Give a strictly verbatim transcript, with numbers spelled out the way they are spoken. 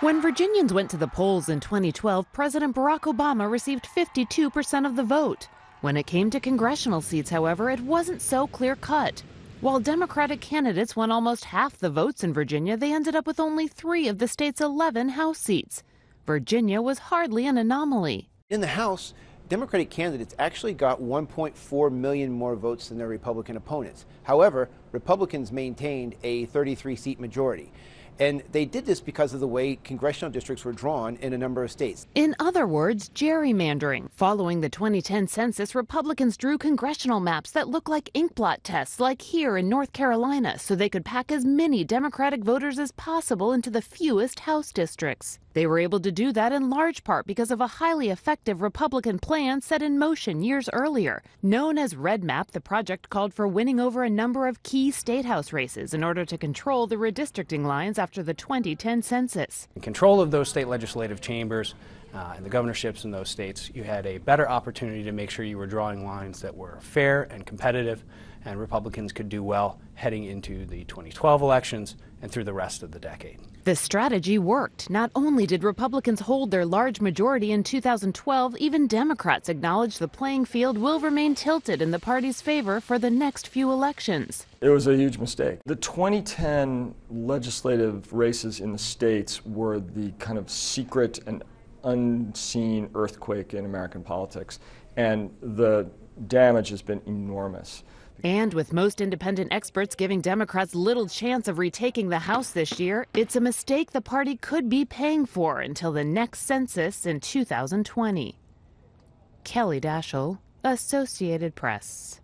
When Virginians went to the polls in twenty twelve, President Barack Obama received fifty-two percent of the vote. When it came to congressional seats, however, it wasn't so clear-cut. While Democratic candidates won almost half the votes in Virginia, they ended up with only three of the state's eleven House seats. Virginia was hardly an anomaly. In the House, Democratic candidates actually got one point four million more votes than their Republican opponents. However, Republicans maintained a thirty-three seat majority. And they did this because of the way congressional districts were drawn in a number of states. In other words, gerrymandering. Following the twenty ten census, Republicans drew congressional maps that look like inkblot tests, like here in North Carolina, so they could pack as many Democratic voters as possible into the fewest House districts. They were able to do that in large part because of a highly effective Republican plan set in motion years earlier. Known as Red Map, the project called for winning over a number of key state house races in order to control the redistricting lines after the twenty ten census. In control of those state legislative chambers uh, and the governorships in those states, you had a better opportunity to make sure you were drawing lines that were fair and competitive, and Republicans could do well heading into the twenty twelve elections and through the rest of the decade. The strategy worked. Not only did Republicans hold their large majority in two thousand twelve, even Democrats acknowledge the playing field will remain tilted in the party's favor for the next few elections. It was a huge mistake. The twenty ten legislative races in the states were the kind of secret and unseen earthquake in American politics, and the damage has been enormous. And with most independent experts giving Democrats little chance of retaking the House this year, it's a mistake the party could be paying for until the next census in two thousand twenty. Kelly Daschle, Associated Press.